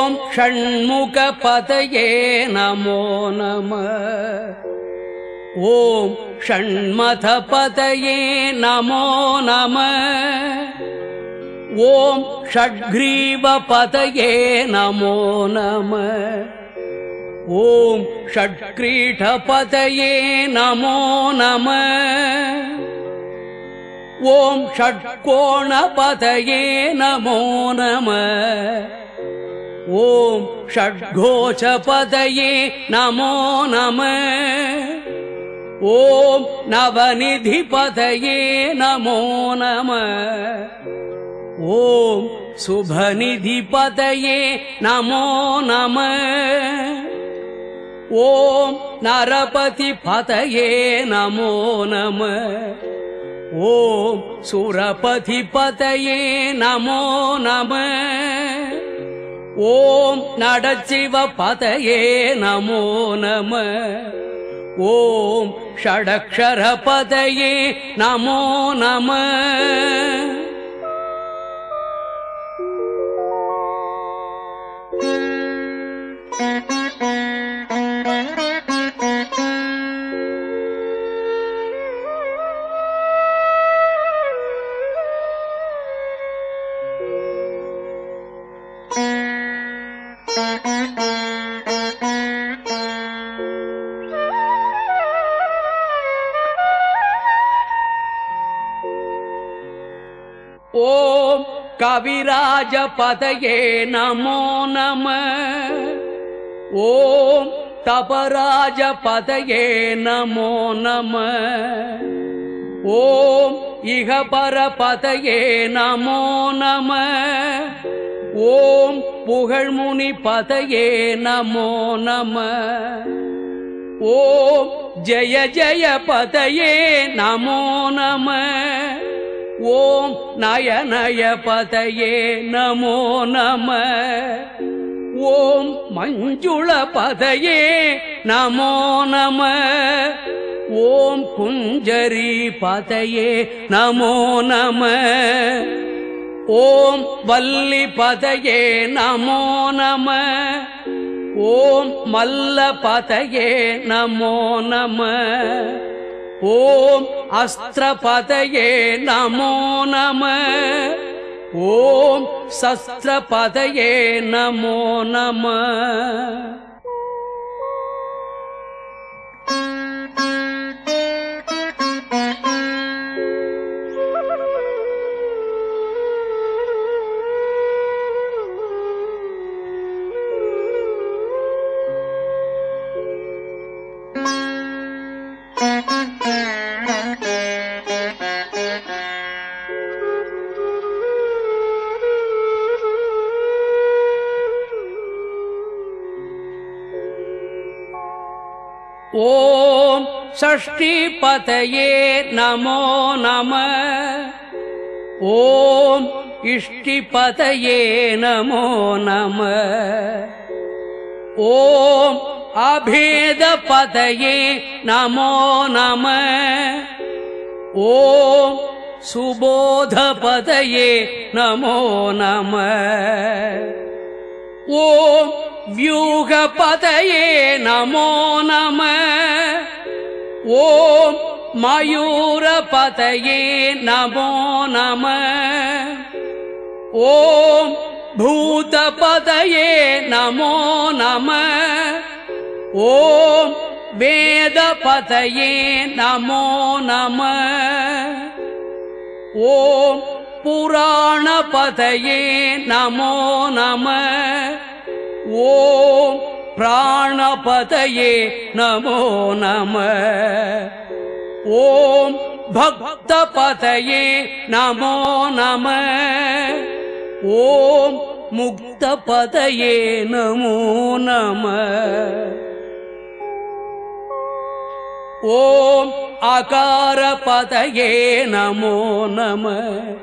ஓம் ஷண்முகபதயே நமோ நமः ஓம் ஷண்மதபதயே நமோ நமः ஓம் ஷட்க்ரீவபதயே நமோ நமः ஓம் ஷட்க்ரீடபதயே நமோ நமः ஓம் ஷட்கோணபதயே நமோ நமः ஓம் ஷட்கோசபதயே நமோ நமः ஓம் நவநிதிபதயே நமோ நமः ஓம் சுபநிதிபதயே நமோ நமः ஓம் நரபதிபதயே நமோ நமः ஓம் சுரபதிபதயே நமோ நமः ஓம் நடச்சிவபதயே நமோ நமः ஓம் ஷடக்ஷரபதயே நமோ நமः ஓம் கவிராஜபதயே நமோ நமः ஓம் தபராஜபதயே நமோ நமः ஓம் இகபரபதயே நமோ நமः ஓம் புகழ்முனிபதயே நமோ நமः ஓம் ஜய ஜயபதயே நமோ நமः ஓம் நயநயபதயே நமோ நமः ஓம் மஞ்சுளபதயே நமோ நமः ஓம் குஞ்சரீபதயே நமோ நமः ஓம் வல்லிபதயே நமோ நமः ஓம் மல்லபதயே நமோ நமः ஓம் அஸ்திரபதயே நமோ நமः ஓம் சஸ்திரபதயே நமோ நமः ஓம் ஷஷ்டிபதயே நமோ நமः ஓம் இஷ்டிபதயே நமோ நமः ஓம் அபேதபதயே நமோ நமः ஓம் சுபோதபதயே நமோ நமः ஓம் व्यूहपतये नमो नमः ओम मयूरपतये नमो नमः ओम भूतपतये नमो नमः ओम वेदपतये नमो नमः ओम पुराणपतये नमो नमः ओम प्राणपतये नमो नमः ओम भक्तपतये नमो नमः ओम मुक्तपतये नमो नमः ओम आकारपतये नमो नमः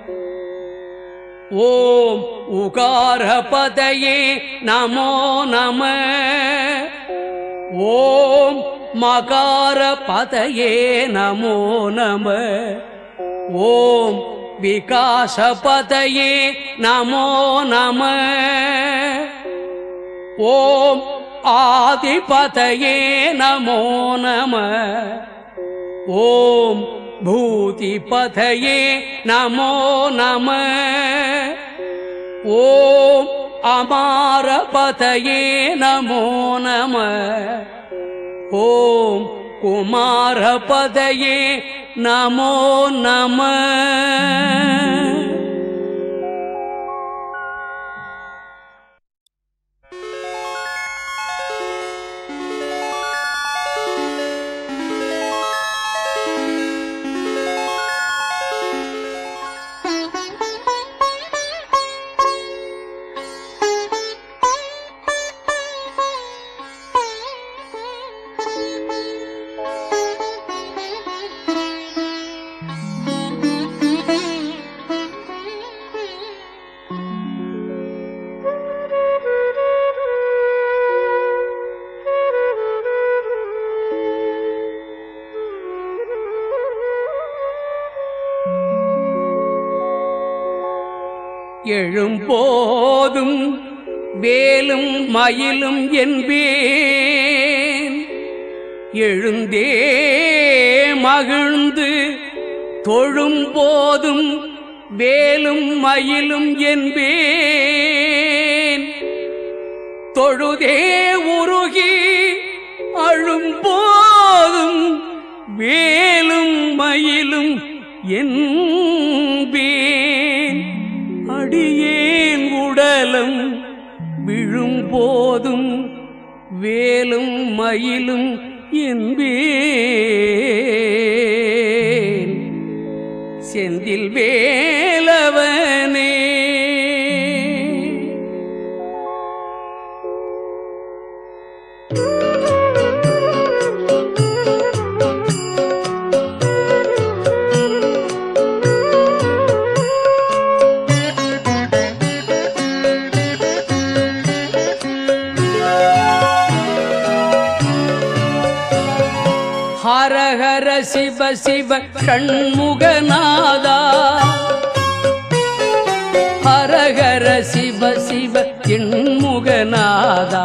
ओम उकारपतये नमो नमः ओम मकारपतये नमो नमः ओम विकासपतये नमो नमः ஓம் ஆதிபதயே நமோ நம ஓம் பூதிபதயே நமோ நம ஓம் அமாரபதயே நமோ நம ஓம் குமாரபதயே நமோ நம எழும்போதும் வேலும் மயிலும் என்பேன் எழுந்தே மகிழ்ந்து தொழும்போதும் வேலும் மயிலும் என்பேன் தொழுதே உருகி அழும்போதும் வேலும் மயிலும் என்பேன் அடியேன் உடலும் விழும்போதும் வேலும் மயிலும் என்பேன் செந்தில் வேலவனே ஹர ஹர சிவ சிவ ஷண்முகநாதா ஹர ஹர சிவ சிவ எண்முகநாதா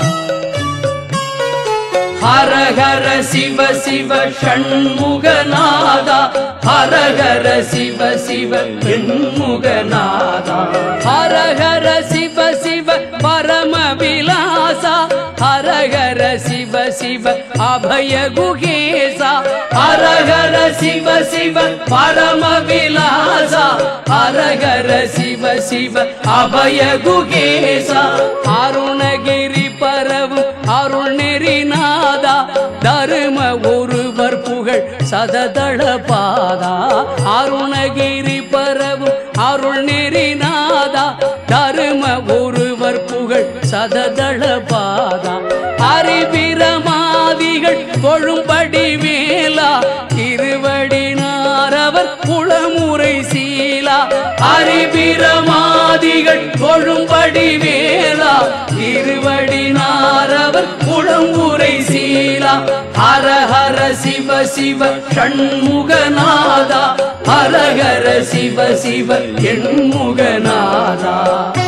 ஹர ஹர சிவ சிவ ஷண்முகநாதா ஹர ஹர சிவ சிவ எண்முகநாதா ஹர ஹர சிவ சிவ பரம விலாசா ஹர ஹர சிவ சிவ அபய குகேசா ஹர ஹர சிவ சிவ பரம விலாசா ஹர ஹர சிவ சிவ அபய குகேசா அருணகிரி பரவும் அருள் நெறிநாதா தரும ஒருவர் புகழ் சததள பாதா அருணகிரி பரவும் அருள் நெறிநாதா தரும ஒருவர் புகழ் சததள பாதா அறிவிரமாதிகள் தொழும்படி வேலா திருவடினாரவர் குளமுறை சீலா அறிவிரமாதிகள் தொழும்படி வேலா திருவடினாரவர் குளமுறை சீலா ஹர ஹர சிவ சிவ ஷண்முகநாதா ஹர ஹர சிவ சிவ எண்முகநாதா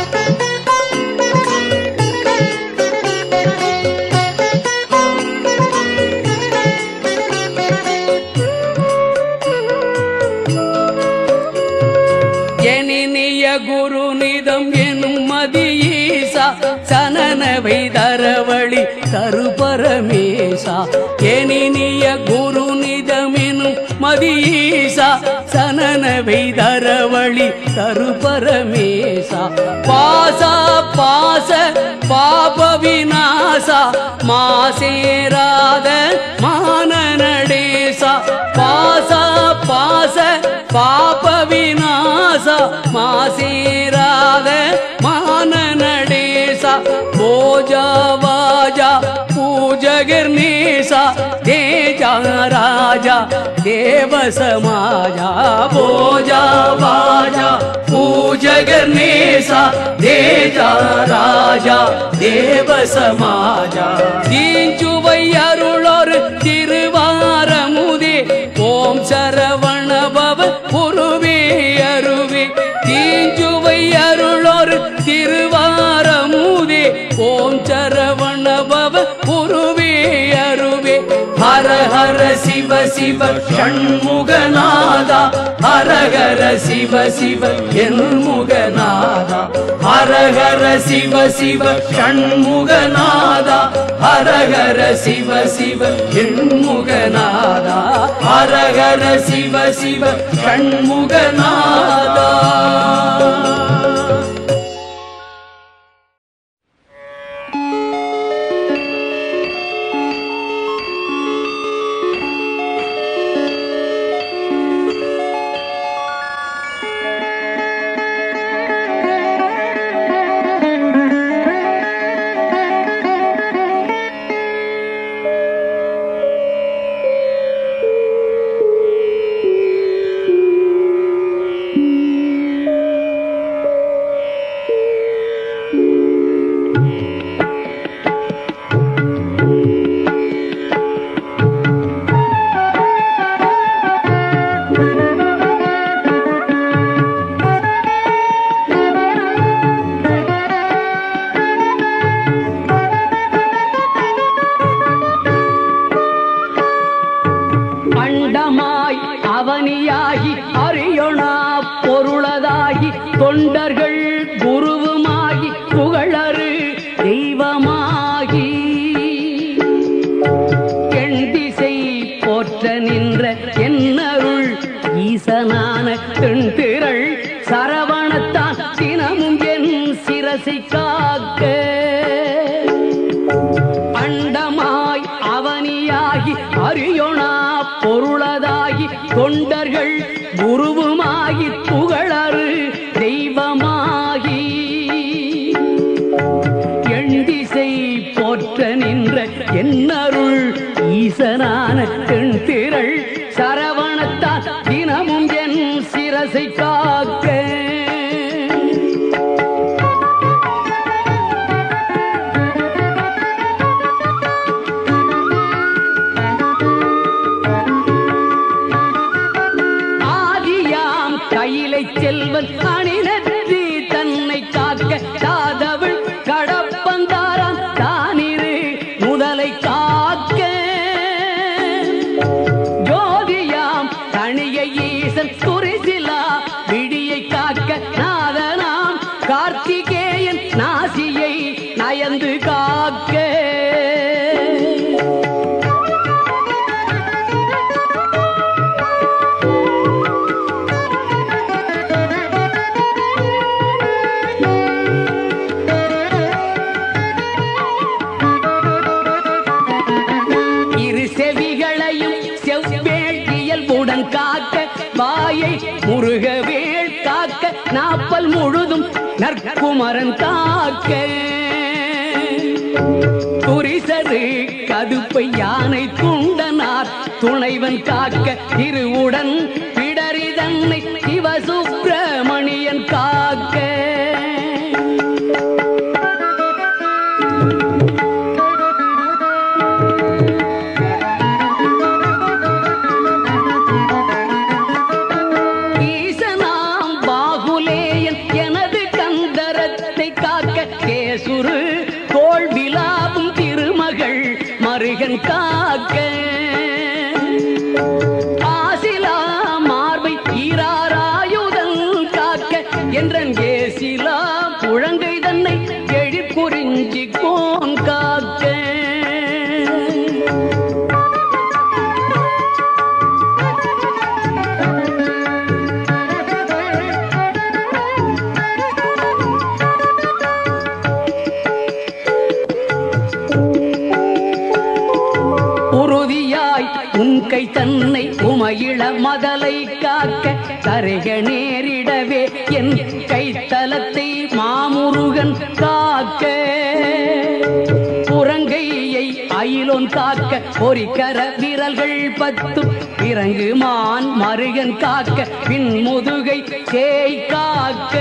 குருநிதம் எனும் மதியீசா சனனவை தரவழி தருபரமேசா எனினிய குருநிதம் எனும் மதியீசா சனனவை தரவழி தருபரமேசா பாசா பாச பாப விநாசா மாசேராத மானநடேசா பாசா பாச பாப விநாசா மாசேராத மானநடேசா போஜா வாஜா பூஜகர்நேசா தேஜா ராஜா தேவ சமாஜா போஜா வாஜா பூஜகர்நேசா தேஜா ராஜா தேவ சமாஜா தீஞ்சுவை அருளொரு திருவாரமுதே ஓம் சரவண பவ குருவே அருவே தீஞ்சுவை அருளொரு திருவாரமுதே ஓம் ஹர சிவ சிவ ஷண்முகநாதா ஹரஹர சிவ சிவ என்முகநாதா ஹரஹர சிவ சிவ ஷண்முகநாதா ஹரஹர சிவ சிவ என்முகநாதா ஹரஹர சிவ சிவ ஷண்முகநாதா. தொண்டர்கள் குருவுமாகி புகழறு தெய்வமாகி எண் திசை போற்ற நின்ற என்னருள் ஈசனான தென்திரள் சரவணத்தான் தினமும் என் சிரசை காக்க அண்டமாய் அவனியாகி அறியொணா பொருளதாகி தொண்டர்கள் குருவுமாகி புகழறு தெய்வமாகி எண் திசை போற்ற நின்ற என்னருள் ஈசனான தென்திரள் சரவணத்தான் தினமும் என் சிரசை காக்க செல்வன் அணிநற்றி தன்னை காக்க தாதவள் கடப்பந்தாராம் தானிரு முதலை காக்க ஜோதியாம் தனிய ஈசன் துரிசிலா விடியை காக்க நாதனாம் கார்த்திகேயன் நாசியை நயந்து காக்க காக்க வாயை முருகவேள் காக்க நாப்பல் முழுதும் நற்குமரன் காக்க துரிசரு கதுப்பை யானை துண்டனார் துணைவன் காக்க திருவுடன் பிடரி தன்னை சிவசுப்பிரமணியன் காக்க மருகன் காக்க ஆசிலா மார்பை ஈராராயுதல் காக்க என்றன் ஏசிலா புழங்கை தன்னை எழிற்குறிஞ்சி கோன் காக்க உன்கை தன்னை உமையிள மதலை காக்க தருக நேரிடவே என் கைத்தலத்தை மாமுருகன் காக்க புறங்கையை அயிலோன் காக்க பொறிக்கர விரல்கள் 10 இறங்குமான் மருகன் காக்க பின் முதுகை சேய் காக்க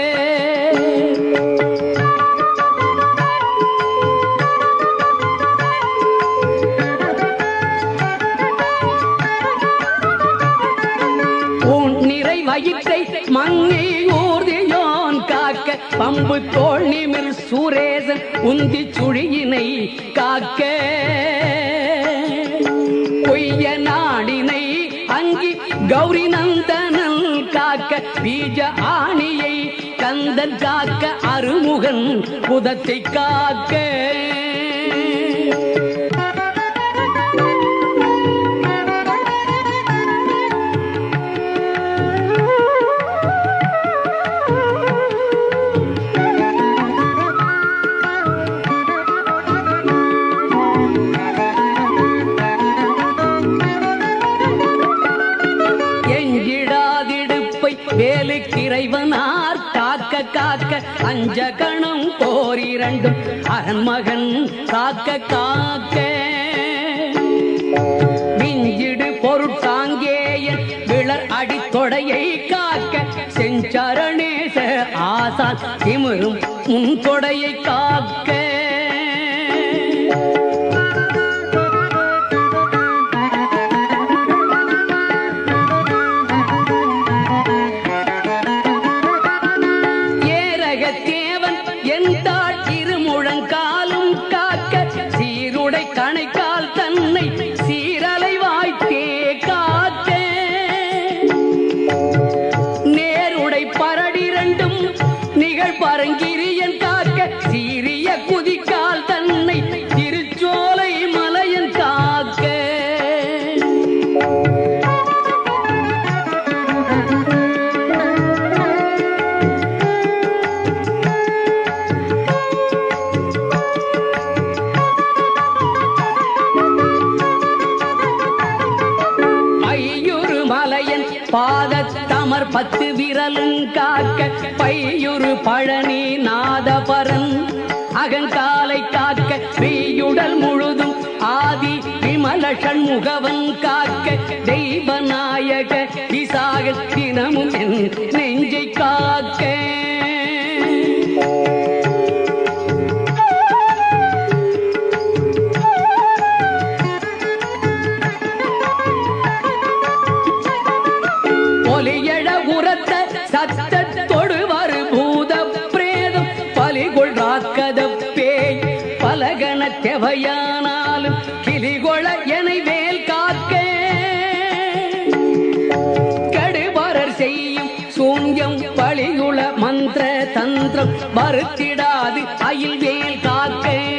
வயிற்றை மங்கை ஊர்தியோன் காக்க பம்பு தோள் நிமிர் சூரேசன் உந்தி சுழியினை காக்க பொய் பெய்ய நாடினை அங்கி கௌரி நந்தனன் காக்க பீஜ ஆணியை கந்தன் காக்க அருமுகன் புதத்தை காக்க வேலுக்கிறைவனார் காக்க காக்க அஞ்ச கணம் போரிரண்டும் அரண்மகன் காக்க காக்க விஞ்சிடு பொருட்சாங்கேயன் விளர் அடித்தொடையை காக்க செஞ்சரணேச ஆசான் திமிரும் முன் தொடையை காக்க கணைக்கால் தன்னை சீரலை வாய்த்தே காக்க நேருடை பரடிரண்டும் நிகழ் பரங்கிரியன் காக்க சீரிய குதிக்கால் தன்னை திருச்சோலை மலையன் காக்க பாதத்தமர் 10 விரலும் காக்க பையுரு பழனி நாதபரன் அகங்காலை காக்க மெய்யுடல் முழுதும் ஆதி விமல சண்முகவன் காக்க தெய்வநாயக விசாக தினமும் என் நெஞ்சை காக்க ஒலியழ உரத்த சத்தத்தொடு வரு பூத பிரேதம் பலிகொள் ராக்கத பேய் பலகன தெவையானாலும் கிளிகொள எனை வேல் காக்க கடுபரர் செய்யும் சூன்யம் பலிகுள மந்திர தந்திரம் மறுத்திடாது அயில் வேல் காக்க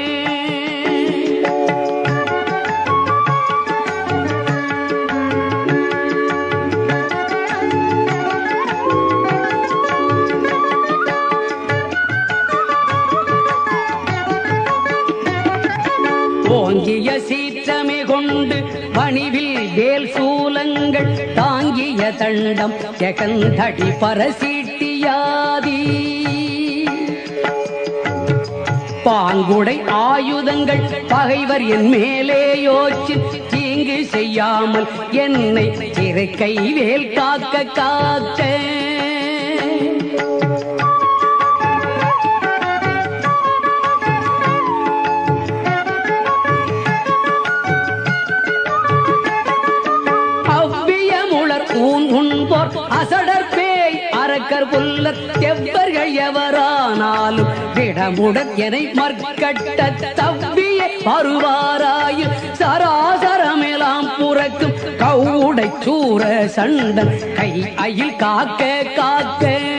ஓங்கிய சீற்றமே கொண்டு பணிவில் வேல் சூலங்கள் தாங்கிய தண்டம் ஜெகந்தடி பரசீட்டியாதி பாங்குடை ஆயுதங்கள் பகைவர் என் மேலே யோச்சு தீங்கு செய்யாமல் என்னை இறைக்கை வேல் காக்க காக்க அசடர் பேய் அரக்கர் புல்லர் எவ்வர்கள் எவரானாலும் விடமுடன் எனை மற்கட்ட தவ்விய பருவாராயும் சராசரமெல்லாம் புறக்கும் கவுடை சூர சண்டன் கை அயில் காக்க காக்க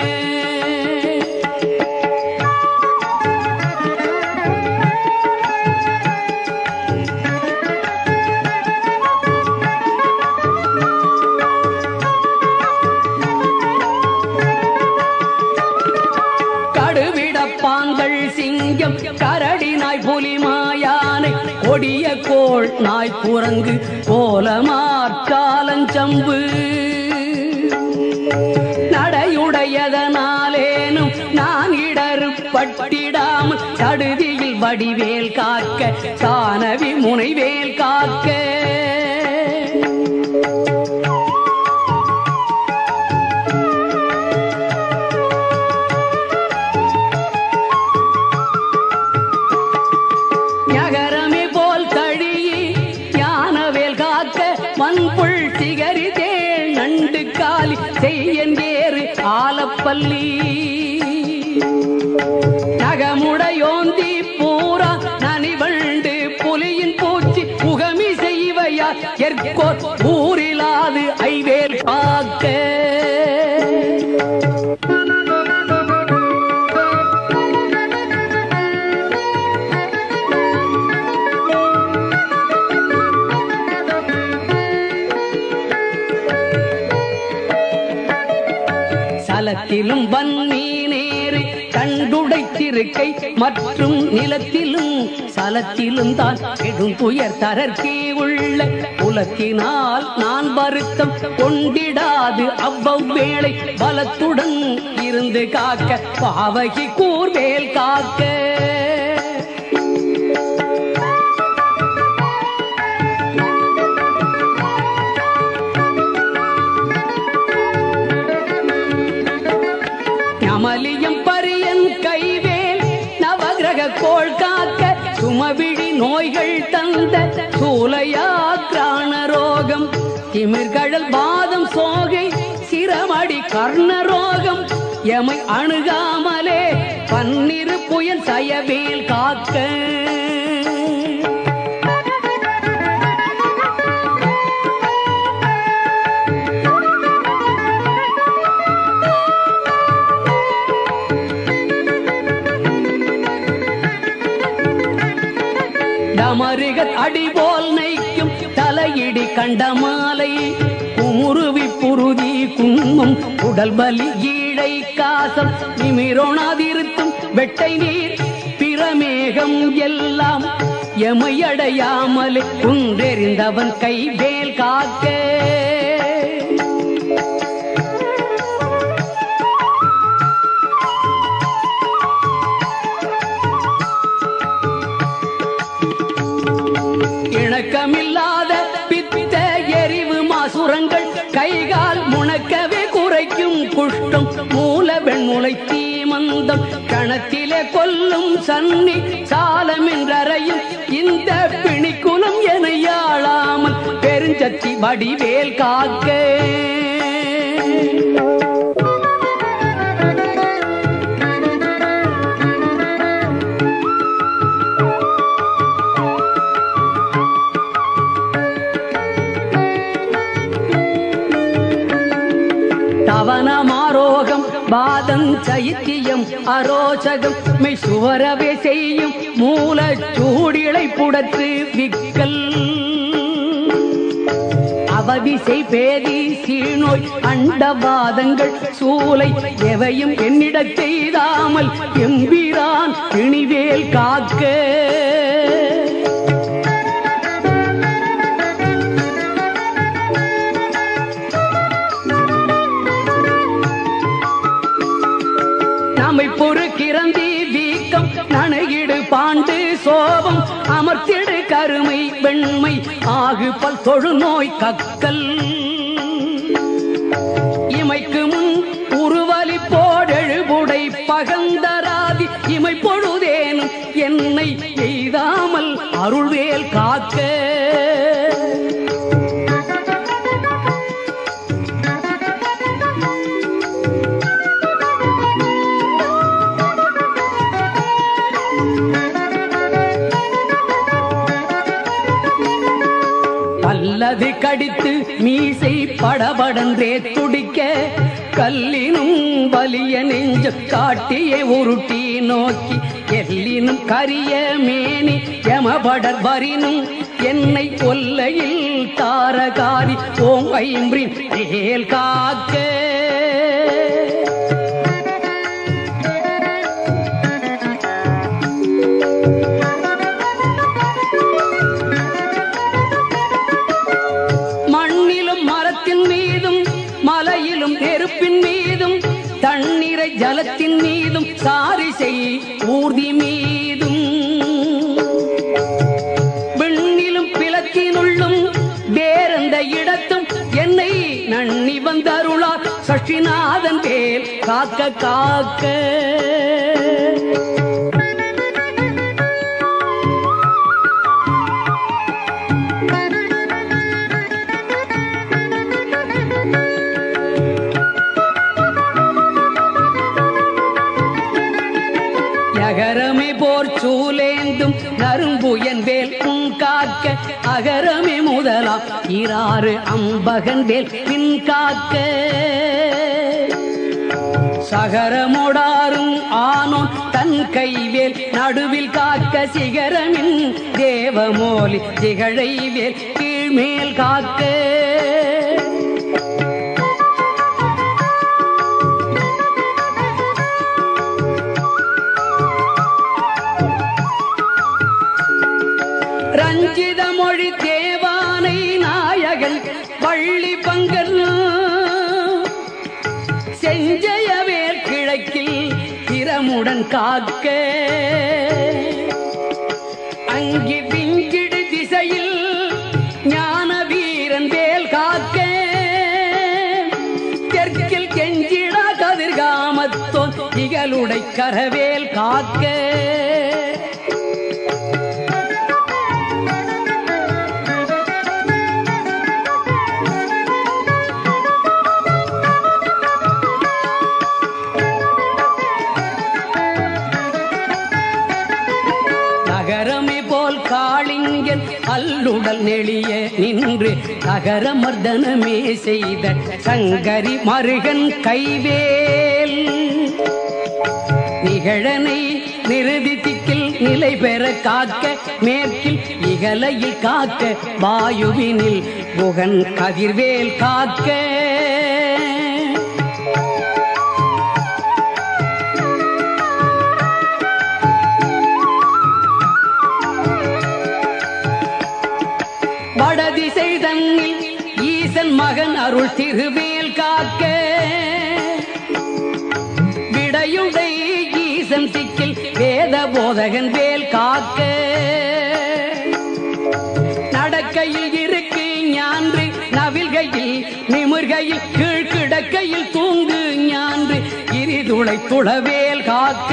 சிங்கம் கரடி நாய் புலி மாயானை கொடிய கோள் நாய் குரங்கு கோலமாற்றாலஞ்சம்பு நடையுடையதனாலேனும் நான் இடறு பட்டிடாமல் சடுதியில் வடிவேல் காக்க சானவி முனைவேல் காக்க மண்புள் சிகரிதே நண்டு காலி செய்யேறு ஆலப்பள்ளி நகமுடையோந்தி பூரா நனிவண்டு புலியின் பூச்சி புகமி செய்வையார் எற்கொர் ஊரிலாது ஐவேல் காக்க. சலத்திலும் வன்னி நேரு கண்டுடைத்திருக்கை மற்றும் நிலத்திலும் சலத்திலும் தான் கெடும் துயர் தரற்கே உள்ள உலக்கினால் நான் வருத்தம் கொண்டிடாது அவ்வளவேளை பலத்துடன் இருந்து காக்க பாவகி கூர்வேல் காக்க. அமலியம் பரியன் கைவேல் நவகிரக கோள் காக்க சுமவிழி நோய்கள் தந்த சூலையாக்ரான ரோகம் திமிர்கடல் பாதம் சோகை சிரமடி கர்ண ரோகம் எமை அணுகாமலே பன்னிரு புயல் சயவேல் காக்க. மருகத் அடிபோல் நைக்கும் தலையிடி கண்டமாலை குமுருவி புருதி குன்மம் உடல் பலி ஈழை காசம் நிமிரோணாதிருத்தும் வெட்டை நீர் பிரமேகம் எல்லாம் எமையடையாமலே குன்றெறிந்தவன் கைவேல் காக்க. இணக்கமில்லாத பித்த எரிவு மாசுரங்கள் கைகால் முணக்கவே குறைக்கும் குஷ்டம் மூல வெண்முளை தீமந்தம் கணத்திலே கொல்லும் சன்னி சாலமென்றறையும் இந்த பிணிக்குலம் என யாழாமல் பெருஞ்சத்தி வடிவேல் காக்க. தவனமாரோகம் பாதம் சைத்தியம் அரோச்சகம் மெய் சுவரவே செய்யும் மூல சூடிளை புடத்து விக்கல் அவதிசை பேதி சீநோய் அண்டவாதங்கள் சூலை எவையும் என்னிடச் செய்தாமல் எம்பிரான் பிணிவேல் காக்க. பொறுக்கிறந்தி வீக்கம் நனையிடு பாண்டு சோபம் அமர்த்திடு கருமை வெண்மை ஆகு பல் தொழுநோய் கக்கல் இமைக்கு முன் உருவலி போடெழுபுடை பகந்தராதி இமை பொழுதேனும் என்னை எய்தாமல் அருள்வேல் காக்க. அல்லது கடித்து மீசை படபடன்றே துடிக்க கல்லினும் வலிய நெஞ்ச காட்டியே உருட்டி நோக்கி எல்லினும் கரிய மேனி யமபடர் வரினும் என்னை கொல்லையில் தாரகாரி ஓம் ஐம்ரின் வேல் காக்க. மலையிலும் நெருப்பின் மீதும் தண்ணீரை ஜலத்தின் மீதும் சாரிசை ஊர்தி மீதும் விண்ணிலும் பிளத்தினுள்ளும் வேறெந்த இடத்தும் என்னை நன்னி வந்தருளார் சஷ்டிநாதன் வேல் காக்க காக்க. அகரமே போர் சூலேந்தும் நரும்புயன் வேல் காக்க அகரமே முதலாம் ஆயிராறு அம்பகன் வேல் பின் காக்க சகரமோடாரும் ஆனோன் தன் கைவேல் நடுவில் காக்க சிகரமின் தேவமோலி திகழை வேல் கீழ்மேல் காக்க ரஞ்சித மொழி தேவானை நாயகன் வள்ளி பங்கன் செஞ்சயவேல் கிழக்கில் திறமுடன் காக்க அங்கி விஞ்சிடு திசையில் ஞான வீரன் வேல் காக்க தெற்கில் கெஞ்சிடா கதிர்காமத்தோன் இகலுடை கரவேல் காக்க நகரமே போல் காளிங்கன் அல்லுடல் நெளிய நின்று நகர மர்தனமே செய்த சங்கரி மருகன் கைவேல் நிகழனை நிறுதி திக்கில் நிலை பெற காக்க மேற்கில் இகலையில் காக்க வாயுவினில் புகன் கதிர்வேல் காக்க வடதிசை தன்னில் ஈசன் மகன் அருள் திருவேல் காக்க விடையுடை ஈசன் திக்கில் வேத போதகன் வேல் காக்க நடக்கையில் இருக்கு ஞான்று நவில்கையில் நிமிர்கையில் கீழ்கிடக்கையில் தூங்கு ஞான்று இரிதுளை துளவேல் காக்க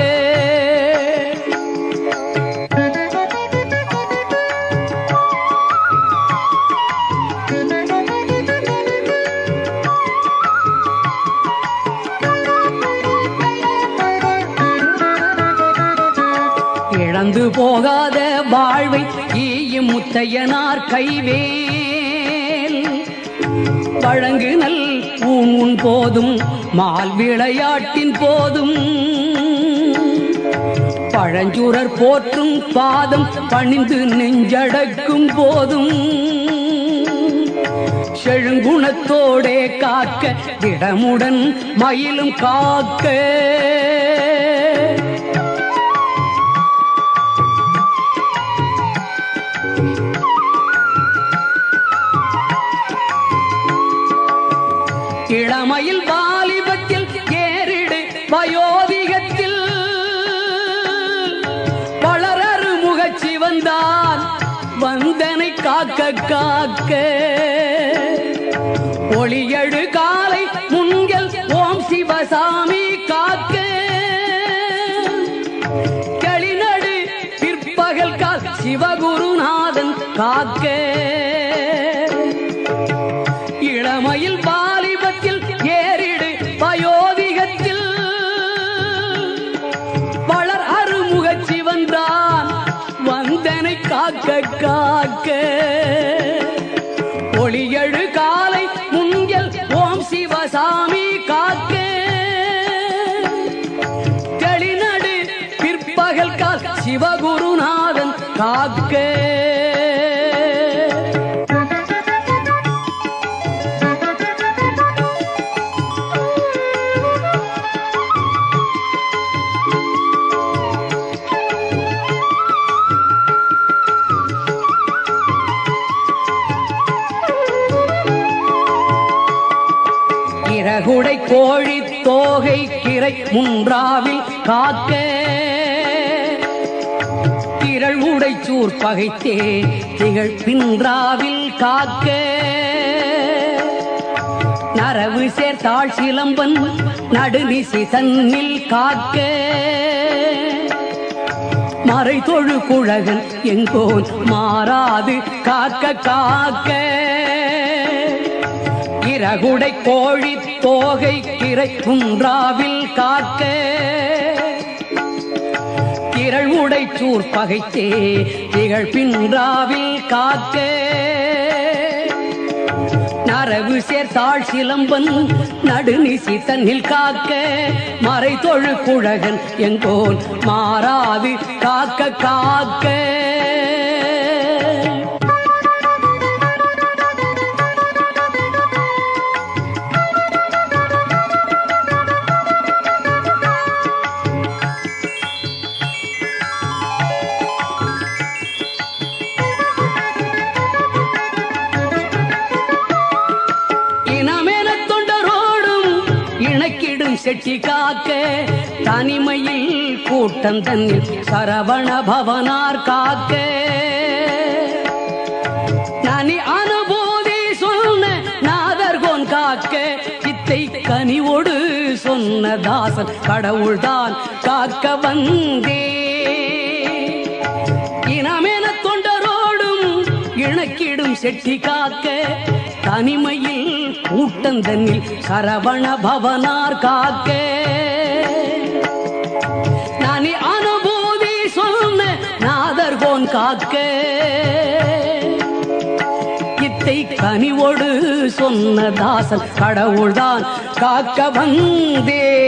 இழந்து போகாத வாழ்வை ஈயும் முத்தையனார் கைவேல் வழங்கு நல் ஊன் போதும் மால் விளையாட்டின் போதும் பழஞ்சூரர் போற்றும் பாதம் பணிந்து நெஞ்சடக்கும் போதும் செழுங்குணத்தோடே காக்க திடமுடன் மயிலும் காக்க இளமையில் வாலிபத்தில் ஏறிடு வயோதிகத்தில் வளரறு முகச்சி வந்தான் வந்தனை காக்க காக்க ஒளியழு காலை முன்கள் ஓம் சிவசாமி காக்க களிநடு பிற்பகல் கால் சிவகுருநாதன் காக்க இளமையில் வாலிபத்தில் ஏறிடு வயோதிகத்தில் வளர் அருமுகச்சி வந்தான் வந்தனை காக்க காக்க ஒளியழு காலை முன்கள் ஓம் சிவசாமி காக்க தெளிநடு பிற்பகல் கால் சிவகுருநாதன் காக்க இறகுடை கோழி தோகை கிரை முன்றாவில் காக்க திரள் உடை சூர் பகைத்தே திகழ் பின்றாவில் காக்க நரவு சேர்த்தாள் சிலம்பன் நடுநிசி தன்னில் காக்க மறை தொழு குழகன் எங்கோன் மாறாது காக்க காக்க இறகுடை கோழி தோகை கிரை குன்றாவில் காக்க திரள் உடை சூர் பகைத்தே திகழ் பின்றாவில் காக்க நரவு சேர்த்தாள் சிலம்பன் நடுநிசி தன்னில் காக்க மறை தொழு குழகன் எங்கோன் மாறாது காக்க காக்க செட்டி காக்க தனிமையில் கூட்டம் தன்னில் சரவண பவனார் காக்க நனி அனுபூதி சொன்ன நாதர்கோன் காக்க சித்தை கனிவோடு சொன்ன தாசன் கடவுள்தான் காக்க வந்தே இனமென தொண்டரோடும் இணக்கிடும் செட்டி காக்க தனிமையில் கூட்டந்தன்னில் சரவண பவனார் காக்க நானே அனுபூதி சொன்ன நாதர்கோன் காக்க இத்தை கனிவோடு சொன்ன தாசன் கடவுள்தான் காக்க வந்தே